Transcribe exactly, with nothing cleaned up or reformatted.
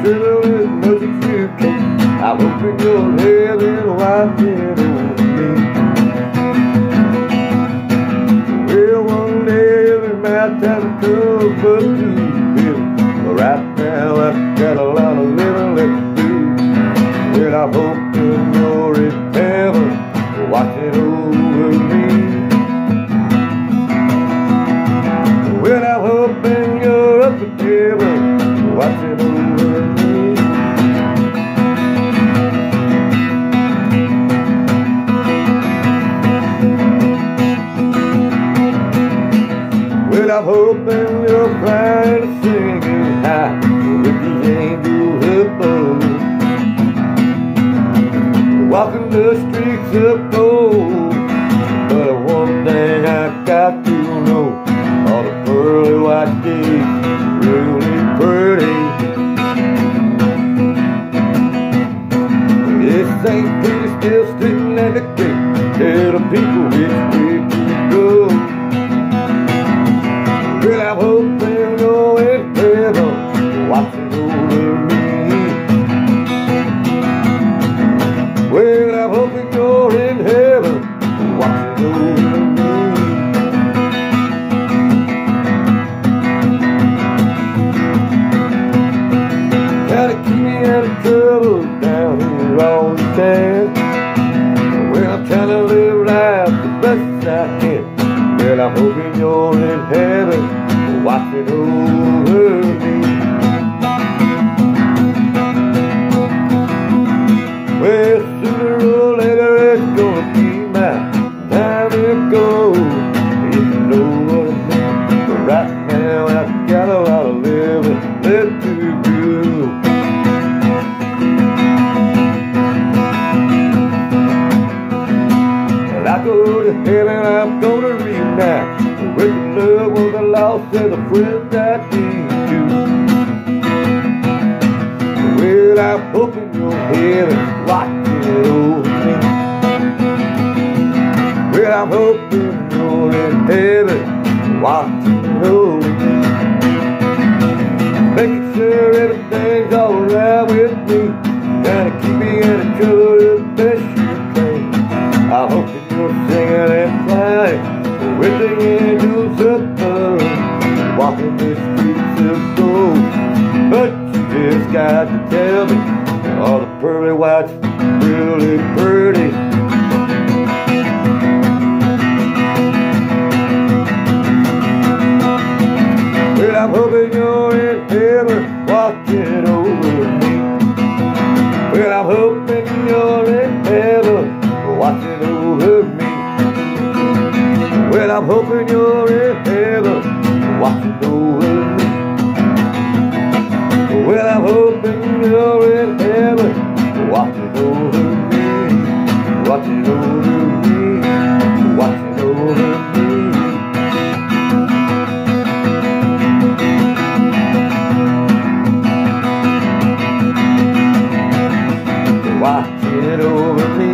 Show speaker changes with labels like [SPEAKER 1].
[SPEAKER 1] trouble as much as you can. I'm hoping you're heaven watching over me. Well, one day every man has a come but to live. But right now I've got a lot of living left to do. Well, I'm hoping you're in heaven watching over me. Well, I'm hoping you're up in heaven watching over me. Well, I'm hoping you're flying and singing high with the angels above, walking the streets of gold. But one thing I got to know, all the pearly white gates really pretty. This Saint Peter still sitting at the gate, tell the people which way to go. Well, I'm hoping you're in heaven watching over me. Well, I'm hoping you're in heaven watching over me. Gotta keep me out of trouble down here all the time. Well, I'm trying to live life the best I can. Well, I'm hoping you're in heaven watching over me. Well, sooner or later it's gonna be my time to go. You know what I mean? But right now I've got a lot of living left to do. Well, I go to heaven, I'm gonna reunite with the love of the lost and the friends I need to. Well, I'm hoping you're heaven watching over me. Well, I'm hoping you're in heaven watching over me, making sure everything's alright with me, trying to keep me in the trouble as best you can. I'm hoping you're singing and flying with the angels above, walking the streets of gold. But you just got to tell me, all the pearly whites really pretty. Well, I'm hoping you're in heaven watching over me. Well, I'm hoping you're in heaven watching over me. Well, I'm hoping you're in heaven watching over me. Well, I'm hoping you're in heaven watching over me, watching over me, watching over me. Watching over me.